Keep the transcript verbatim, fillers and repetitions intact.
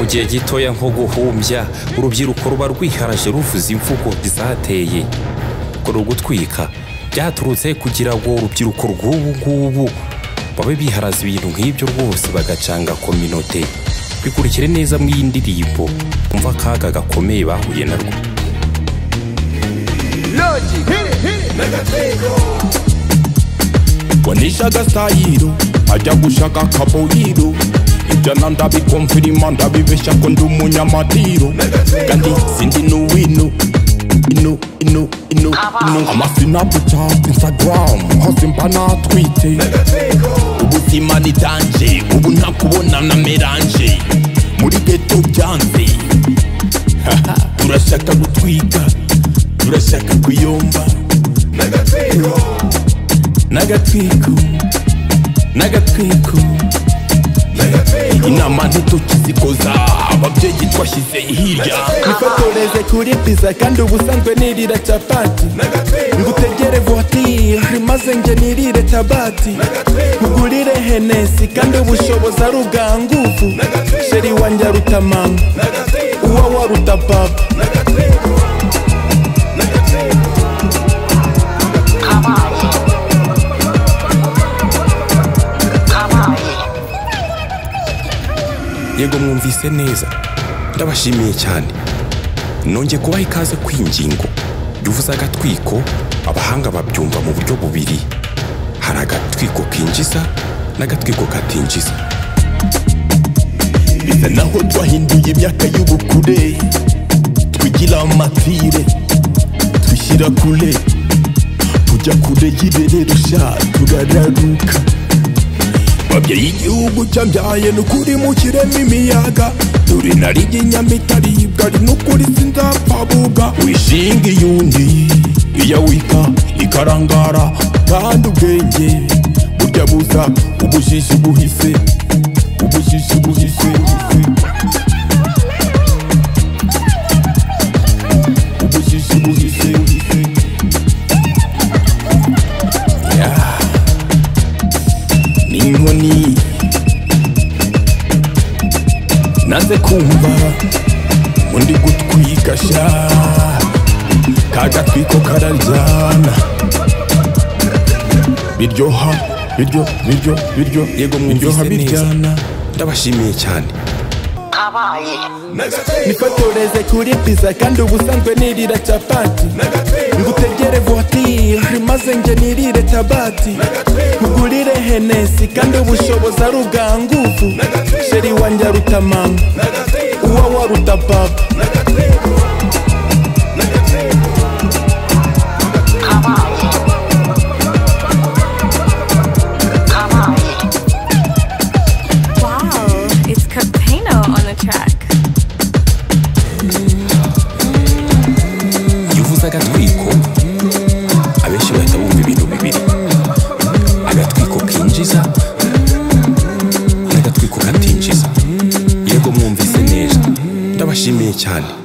mu gihe gitoya nko guhumbya urubyiruko ruba rwiharaje ruvuza imvugo bizateye ko rugutwika byaturutse kugira ngo urubyiruko rw'ubu ngubu babe biharaza ibintu nk'ibyo rwose bagacanga kominote. Bikurikire neza mu y'indirimbo umva akaga gakomeye bahuye narwo. wanishaga sayiro ajya gushaka kaboyiro ibyo ndabikonfirima ndabibeshya ko ndi umunyamadiro kandi sindi n'uwino ino ino ino ino amasinapuchat instagram hose mba natwite ubuzima ni danje ubu ntakubona na meranje muri geto byanze turashaka gutwika turashaka kuyomba n'agatwiko n'agatwiko inama ntituzikoza ababyeyi twashyize hirya nifotoreze kuri pizza kandi ubusanzwe nirira capati ngutegere voitire maze nge nirire tabati nkugurire henesi kandi ubushobozi ari ubwa nguvu sheri wanjye aruta mama uwo waruta papa yego mwumvise neza ndabashimiye cyane nonge kubaha ikaze kwingingo duvuza agatwiko abahanga babyumva mu buryo bubiri hari agatwiko kinjiza n'agatwiko katinjiza bisa naho twahinduye imyaka y'ubukure twigira amatire twishyira kure kujya kure y'irerero sha turararuka babyeyi igihugu cyambyaye n'ukuri mu kirema imiyaga dore nari inyamitaribwa ari n'ukuri sinzapfa buga wishinga iyundi iya wika ikarangara kandi ubwenge burya buza ubujiji buhise ubujiji buhise ubujiji buhise inkoni naze kumva undi gutwika sha kagatwiko kararyana biryoha biryo biryo biryo yego mwumvise neza ndabashimiye cyane. nifotoreze kuri pizza kandi ubusanzwe nirira capati ngutegere voitire maze nge nirire tabati nkugurire henesi kandi ubushobozi ari ubwa nguvu sheri wanjye aruta mama uwo waruta papa agatwiko abenshi bahita bumva ibintu bibiri agatwiko kinjiza n'agatwiko katinjiza yego mwumvise neza ndabashimiye cyane.